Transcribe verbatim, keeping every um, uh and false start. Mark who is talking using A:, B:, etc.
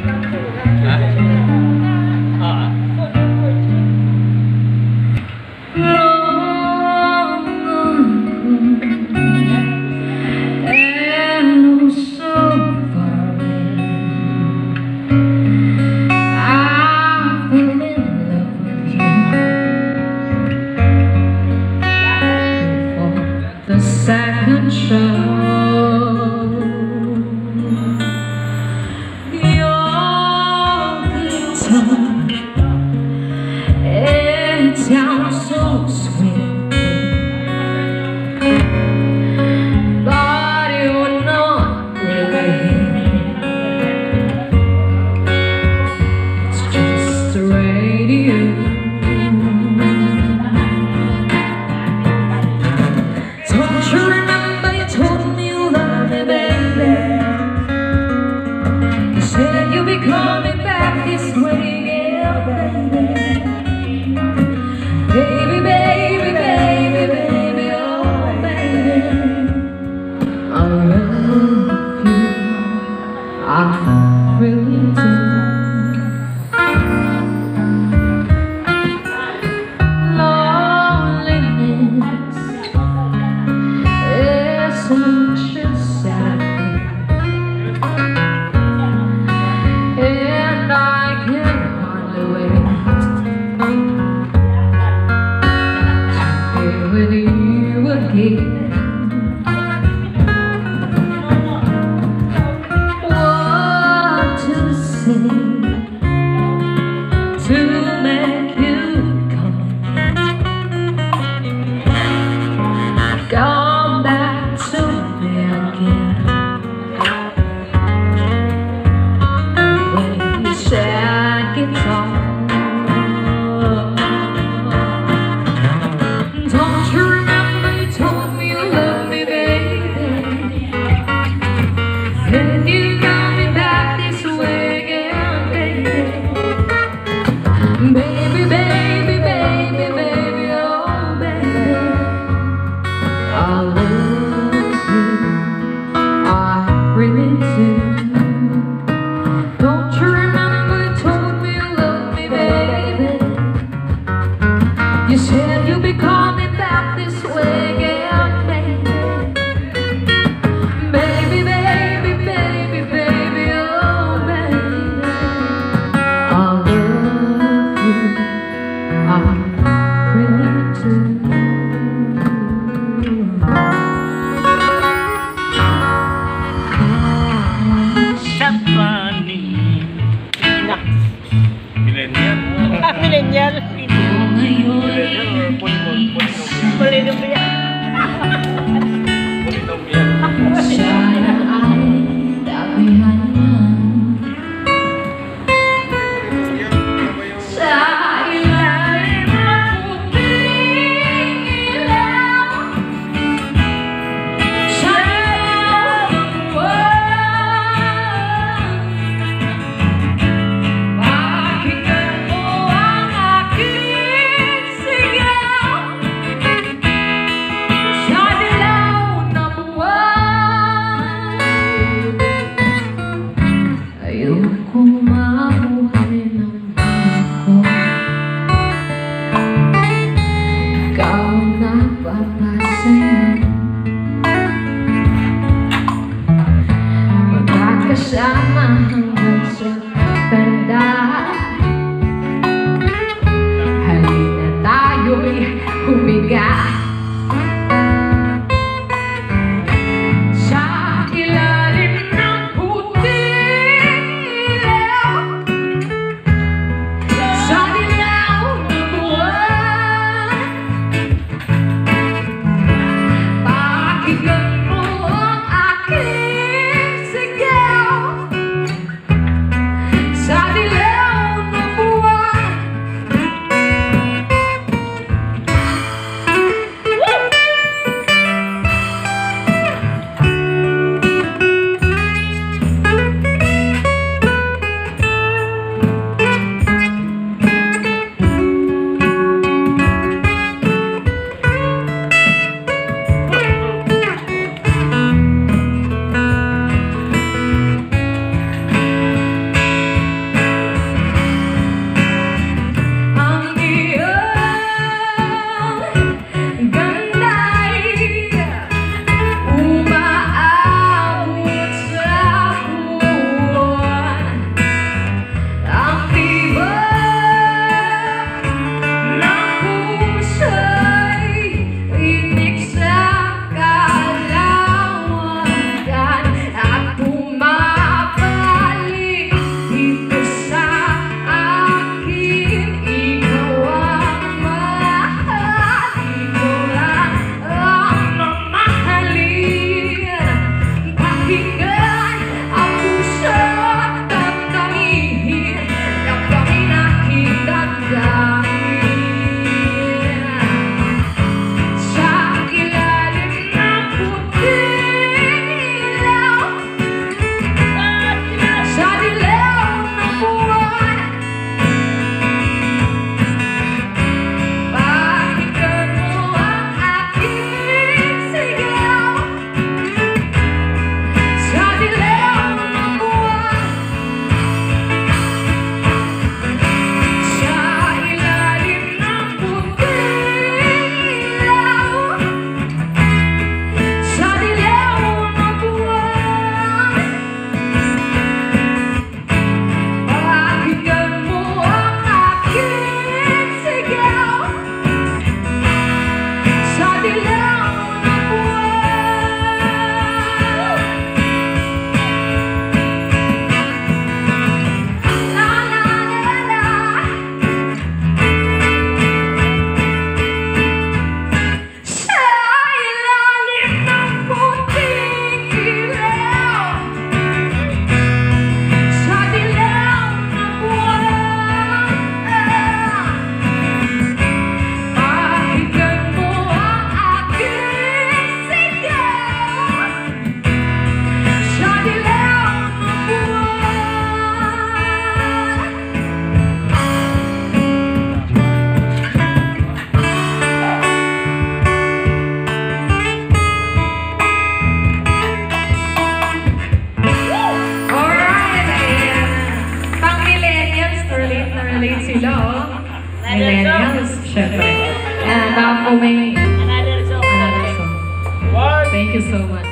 A: Second show, your guitar, it sounds so sweet, but you're not really. It's just a radio. Don't you remember you told me you loved me, baby? You said you'll be coming back this way, yeah, baby. Baby, baby, baby, baby, oh, baby. I love you, I really do. And I can hardly wait to be with you again. What to say to make you come come back to me again. Sad guitar. Don't you remember you told me you loved me, baby? Then you got me back this way again, baby. Baby, baby, baby, baby, oh baby, I love you, I really do. You said you'll be coming back this way again, baby. Baby, baby, baby, baby, oh baby, I love you, I really do.
B: Stephanie. Millennial. Millennial. Ayoko mabuhay ng ako. Ikaw na papasayan. Magkakasama hanggang sa tanda. Halina tayo'y humiga sa ilalim ng puti. so much.